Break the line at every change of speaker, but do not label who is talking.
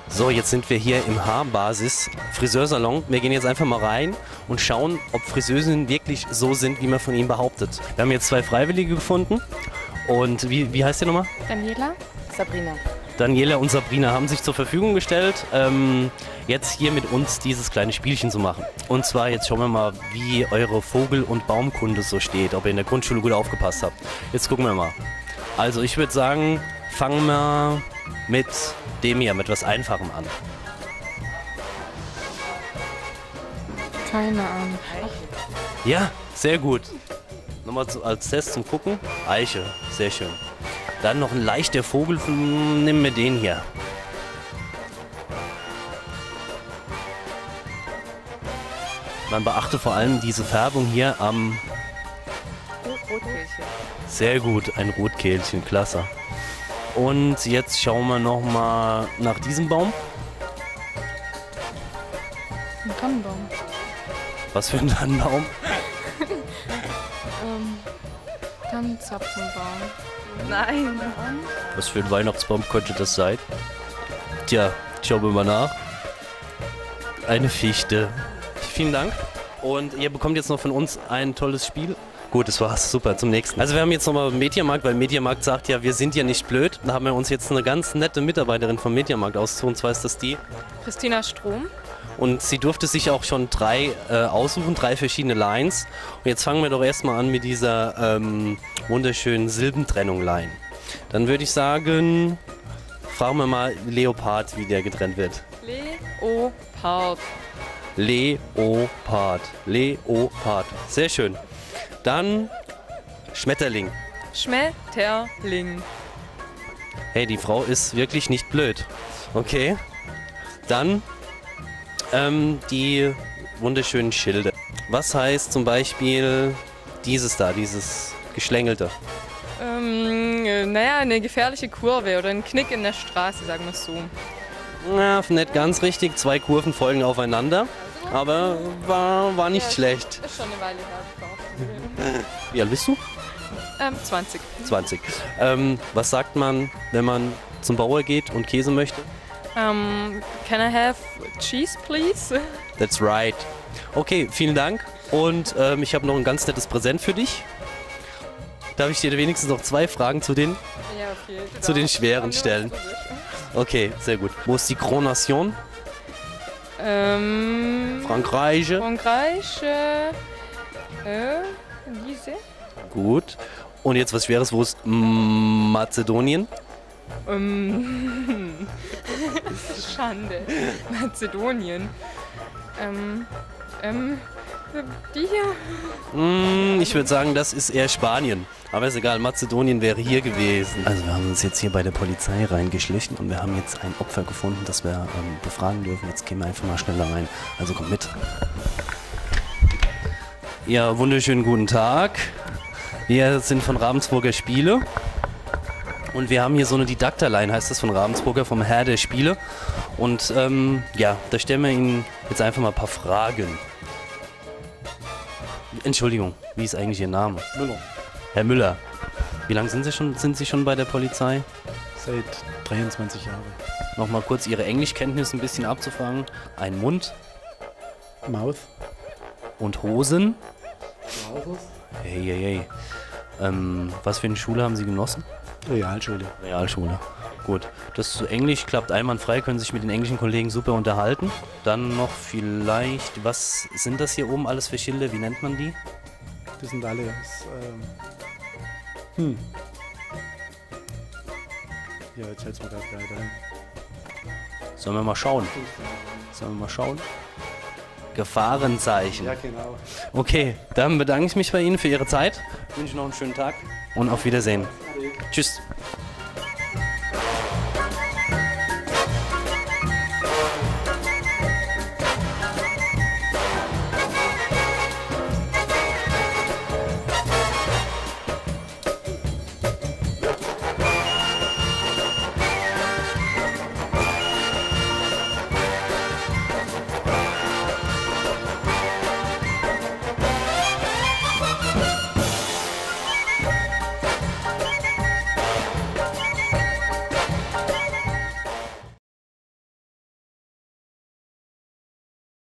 So, jetzt sind wir hier im Haarbasis Friseursalon. Wir gehen jetzt einfach mal rein und schauen, ob Friseusen wirklich so sind, wie man von ihnen behauptet. Wir haben jetzt 2 Freiwillige gefunden. Und wie heißt die nochmal?
Daniela?
Sabrina.
Daniela und Sabrina haben sich zur Verfügung gestellt, jetzt hier mit uns dieses kleine Spielchen zu machen. Und zwar, jetzt schauen wir mal, wie eure Vogel- und Baumkunde so steht, ob ihr in der Grundschule gut aufgepasst habt. Jetzt gucken wir mal. Also ich würde sagen, fangen wir mit dem hier, mit was Einfachem an.
Keine Ahnung.
Ja, sehr gut. Nochmal als Test zum Gucken. Eiche, sehr schön. Dann noch ein leichter Vogel, nehmen wir den hier. Man beachte vor allem diese Färbung hier am...
Rotkehlchen.
Sehr gut, ein Rotkehlchen, klasse. Und jetzt schauen wir nochmal nach diesem Baum.
Ein Tannenbaum.
Was für ein Tannenbaum?
Tannenzapfenbaum.
Nein.
Was für ein Weihnachtsbaum könnte das sein? Tja, schauen wir mal nach. Eine Fichte. Vielen Dank. Und ihr bekommt jetzt noch von uns ein tolles Spiel. Gut, das war's. Super, zum nächsten. Also wir haben jetzt nochmal Mediamarkt, weil Mediamarkt sagt ja, wir sind ja nicht blöd. Da haben wir uns jetzt eine ganz nette Mitarbeiterin vom Mediamarkt ausgesucht. Und zwar ist das die.
Christina Strom.
Und sie durfte sich auch schon 3 aussuchen, 3 verschiedene Lines. Und jetzt fangen wir doch erstmal an mit dieser wunderschönen Silbentrennung-Line. Dann würde ich sagen, fragen wir mal Leopard, wie der getrennt wird.
Leopard.
Leopard. Leopard. Sehr schön. Dann Schmetterling.
Schmetterling.
Hey, die Frau ist wirklich nicht blöd. Okay. Dann die wunderschönen Schilde. Was heißt zum Beispiel dieses da, dieses Geschlängelte?
Naja, eine gefährliche Kurve oder ein Knick in der Straße, sagen wir es so.
Na, nicht ganz richtig. 2 Kurven folgen aufeinander. Aber war nicht schlecht.
Ist schon eine Weile her.
Wie alt bist du?
20.
20. Was sagt man, wenn man zum Bauer geht und Käse möchte?
Can I have cheese, please?
That's right. Okay, vielen Dank. Und ich habe noch ein ganz nettes Präsent für dich. Darf ich dir wenigstens noch 2 Fragen zu den schweren stellen? Okay, sehr gut. Wo ist die Grand Nation? Frankreich.
Frankreich. Diese?
Gut. Und jetzt was Schweres. Wo ist Mazedonien?
Schande. Mazedonien. Die hier?
Ich würde sagen, das ist eher Spanien. Aber ist egal, Mazedonien wäre hier gewesen. Also wir haben uns jetzt hier bei der Polizei reingeschlichen und wir haben jetzt ein Opfer gefunden, das wir befragen dürfen. Jetzt gehen wir einfach mal schneller rein. Also kommt mit. Ja, wunderschönen guten Tag. Wir sind von Ravensburger Spiele. Und wir haben hier so eine Didakterlein, heißt das, von Ravensburger, vom Herr der Spiele. Und ja, da stellen wir Ihnen jetzt einfach mal ein paar Fragen. Entschuldigung, wie ist eigentlich Ihr Name?
Müller.
Herr Müller. Wie lange sind Sie schon bei der Polizei?
Seit 23 Jahren.
Nochmal kurz Ihre Englischkenntnisse ein bisschen abzufragen. Ein Mund
Mouth.
und Hosen.
Trousers.
Hey, hey, hey. Was für eine Schule haben Sie genossen?
Realschule.
Realschule. Gut. Das Englisch klappt einwandfrei, können sich mit den englischen Kollegen super unterhalten. Dann noch vielleicht, was sind das hier oben alles für Schilder? Wie nennt man die?
Das sind alle aus, ja, jetzt fällt's mir gerade gar nicht ein.
Sollen wir mal schauen? Gefahrenzeichen.
Ja, genau.
Okay, dann bedanke ich mich bei Ihnen für Ihre Zeit. Wünsche noch einen schönen Tag und auf Wiedersehen. Tschüss.